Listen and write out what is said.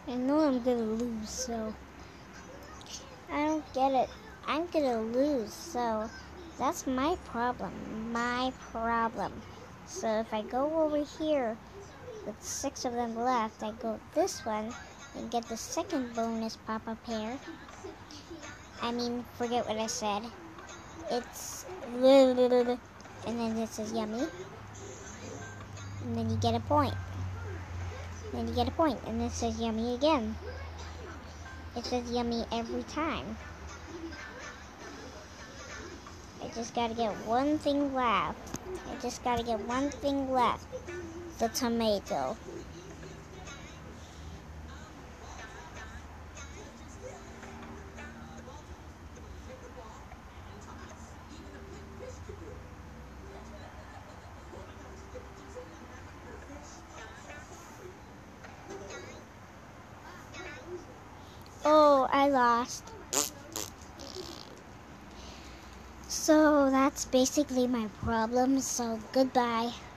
I know I'm gonna lose, so I don't get it. I'm gonna lose, so that's my problem. My problem. So if I go over here with 6 of them left, I go this one and get the second bonus pop-up pair. I mean, forget what I said. It's and then it says yummy. And then you get a point. Then you get a point, and it says yummy again. It says yummy every time. I just gotta get one thing left. The tomato. Oh, I lost. So that's basically my problem, so goodbye.